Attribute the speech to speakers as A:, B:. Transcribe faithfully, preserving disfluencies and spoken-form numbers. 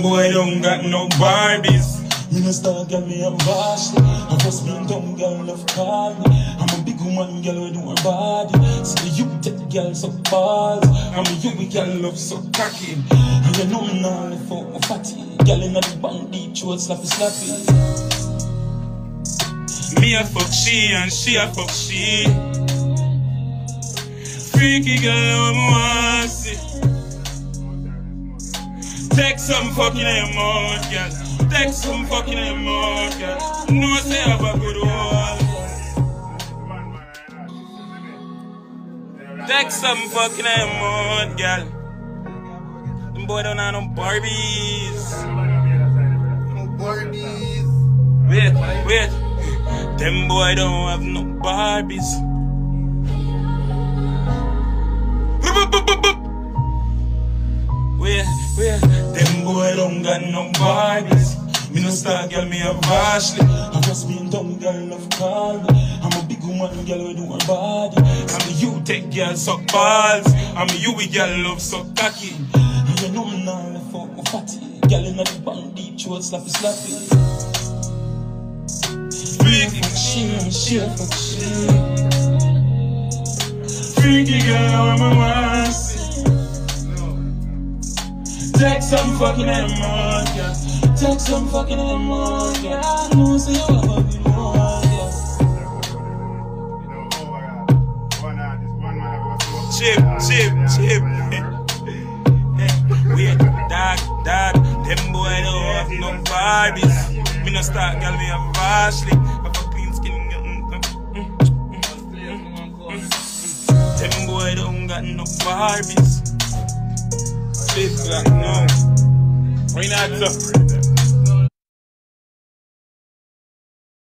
A: Them boy don't got no Barbies.
B: Me no star girl, me a Ashley. I first being dumb girl, love call me. I'm a big woman girl, we do her body. See you take girl so balls. I'm a you girl, love so cocky. And you know me now, if I'm fatty. Girl in the bank, deep throat, slappy slappy.
A: Me a fuck she and she a fuck she. Freaky girl, I'm want see. Take some fucking in mouth, girl. Take some fucking in mouth, girl. No say have a good one. Take some fucking in mouth, girl. Them boy don't have no Barbies.
C: No Barbies.
A: Wait, wait. Them boy don't have no Barbies. Wait, wait. Them boy don't got no Barbies. Me no star girl, me a Ashley.
B: I first being dumb girl, love call me. I'm a big woman girl, we do her body.
A: I'm a you take girl suck balls. I'm a you with girl love so cocky.
B: And you know me now, if I'm fatty. Girl in the bank, deep throat, slappy slappy.
A: Freaky,
B: She and she a fuck she.
A: freaky girl, I'm a want see. Take some fucking in mouth, girl.
B: Take some fucking in the mouth, girl. I know say you have a good one, girl.
A: Chip, chip, chip. Wait, dog, dog. Them boy don't have no Barbies. Me no star girl, me a Ashley. I fuck clean skin. Them boy don't got no Barbies. Chip, like no. Why not?